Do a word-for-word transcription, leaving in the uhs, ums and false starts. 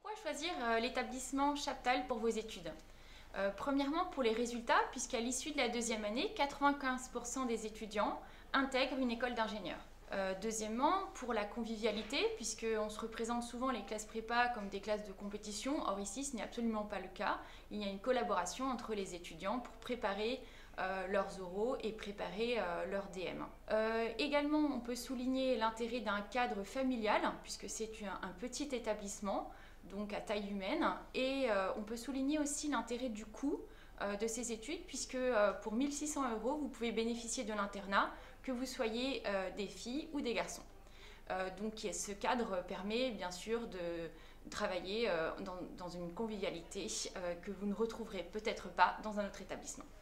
Pourquoi choisir euh, l'établissement Chaptal pour vos études? Euh, Premièrement, pour les résultats, puisqu'à l'issue de la deuxième année, quatre-vingt-quinze pour cent des étudiants intègrent une école d'ingénieur. Euh, deuxièmement, pour la convivialité, puisqu'on se représente souvent les classes prépa comme des classes de compétition. Or ici, ce n'est absolument pas le cas. Il y a une collaboration entre les étudiants pour préparer euh, leurs oraux et préparer euh, leur D M. Euh, également, on peut souligner l'intérêt d'un cadre familial, puisque c'est un, un petit établissement, donc à taille humaine. Et euh, on peut souligner aussi l'intérêt du coût euh, de ces études, puisque euh, pour mille six cents euros, vous pouvez bénéficier de l'internat, que vous soyez euh, des filles ou des garçons. Euh, donc ce cadre permet bien sûr de travailler euh, dans, dans une convivialité euh, que vous ne retrouverez peut-être pas dans un autre établissement.